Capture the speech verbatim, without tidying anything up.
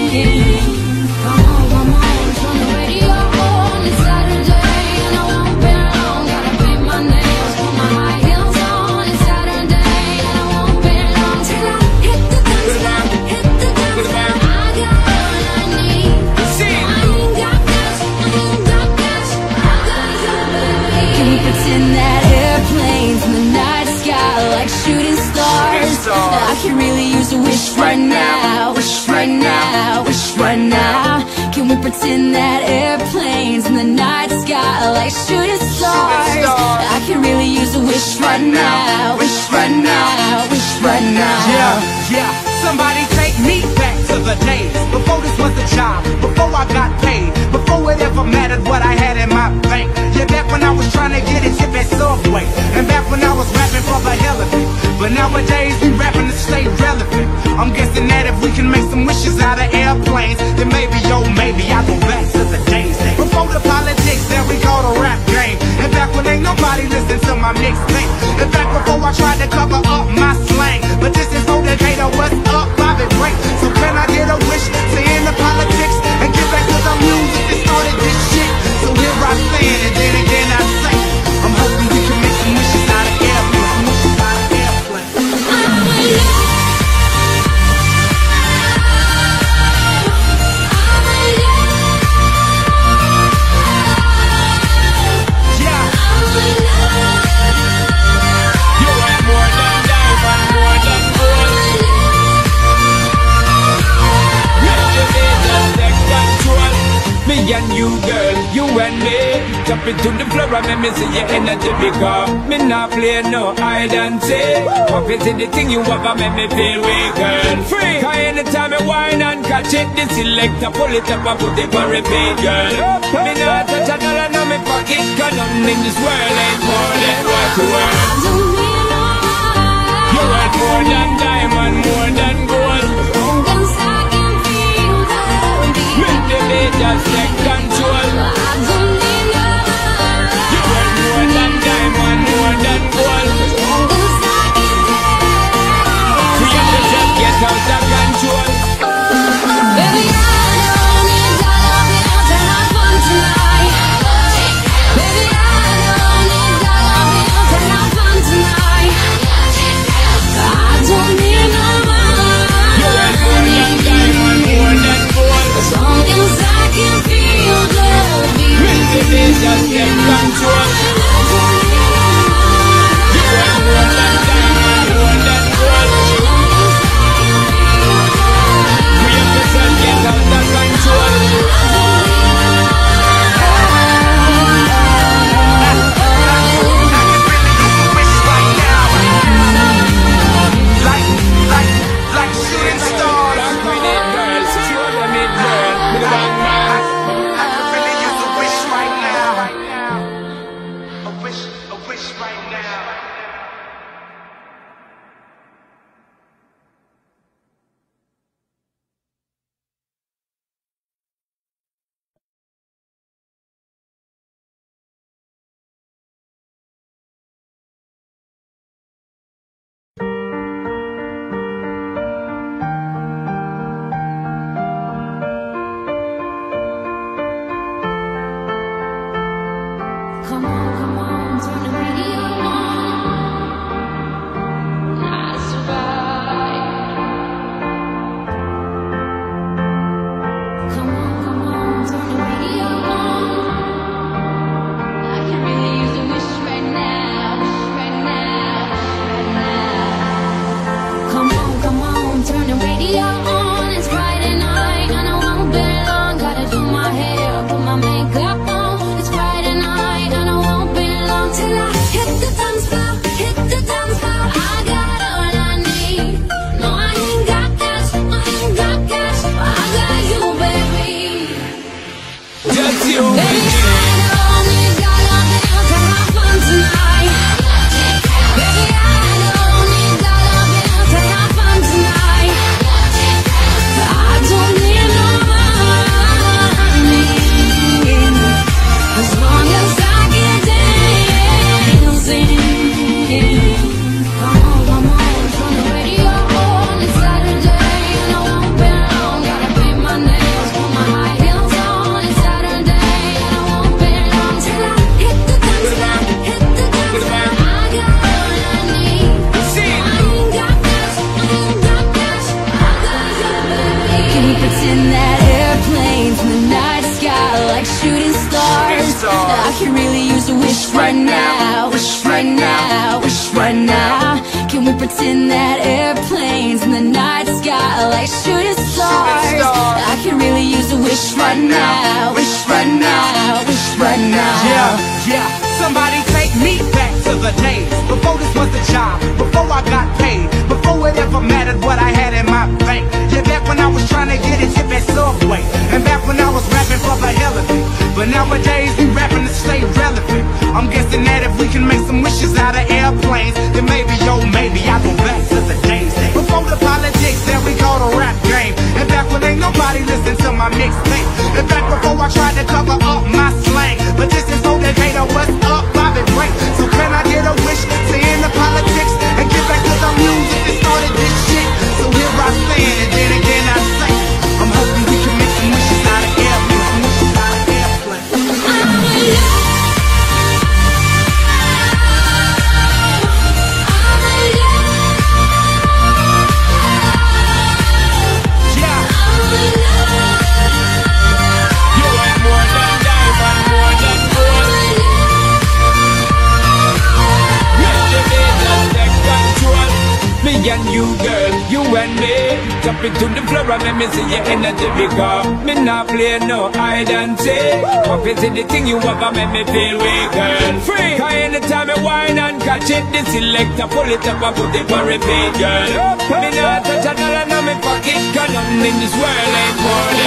Come on, come on, turn the radio on. It's Saturday and I won't be long. Gotta paint my nails, put my high heels on. It's Saturday and I won't be long till I hit the dance floor, hit the dance floor. I got all I need. I ain't got cash, I ain't got cash. I got you, baby. Can we pretend that airplanes in the night sky like shooting stars? I can really use a wish right now, wish right now, wish right now. Can we pretend that airplanes in the night sky like shooting stars? I can really use a wish right now, wish right now, wish right now. Yeah, yeah, somebody take me back to the days before this was a job, before I got paid, before it ever mattered what I had in my bank. Yeah, back when I was trying to get a tip at Subway, and back when I was rapping for the hell of it. But nowadays we rapping to stay relevant. I'm guessing that if we can make some wishes out of airplanes, then maybe, yo, maybe I'll go back to the days before the politics that we call the rap game. And back when ain't nobody listened to my mixtape. And back before I tried to cover up my slang. But this is no Decatur, what's up, Bobby Ray. So can I get a wish to end the politics and get back to the music that started this shit? So here I stand, and then again I say, I'm hoping we can make some wishes out of airplanes, wishes out of airplanes. Me and you, girl, you and me, jump into the floor and make me see your energy because me not play no hide and seek. What is it the thing you have and make me feel weak, girl? Free, cause anytime I whine and catch it, the selector pull it up and put it on repeat, girl. Me not touch a dollar in my pocket, cause nothing in this world ain't more than what you want. You're worth more than diamond, more than gold. Make the beat just take control. You want more than diamond, more than gold. We have to just get out of control. Baby, I don't need dollar bills to have fun tonight. Baby, I don't need dollar bills to have fun tonight. I don't need no pretend that airplanes in the night sky like shooting stars. I can really use a wish right now, wish right now, wish right now. Yeah, yeah. Somebody take me back to the days before this was a job, before I got paid, before it ever mattered what I had in my bank. Yeah, back when I was trying to get a tip at Subway, and back when I was rapping for the hell of it. But nowadays we rapping to stay relevant. I'm guessing that if we can make some wishes out of airplanes, then maybe, yo, maybe I'll go back to the days before the politics that we call the rap game, and back when ain't nobody listen to my mixtape, and back before I tried to cover up my slang. But this is no Decatur, what's up, Bobby Ray? So can I get a wish to end the politics and get back to the music that started this shit? So here I stand, and then again I say, I'm hoping we can make some wishes out of airplanes, wishes out of airplanes. Me and you, girl, you and me, jump into the floor and let me see your energy because me not play no hide and seek. What is it the thing you have and make me feel weak, girl? Free, cause anytime I whine and catch it, the selector pull it up and put it for repeat, girl. Me not touch a dollar in my pocket, cause nothing in this world ain't more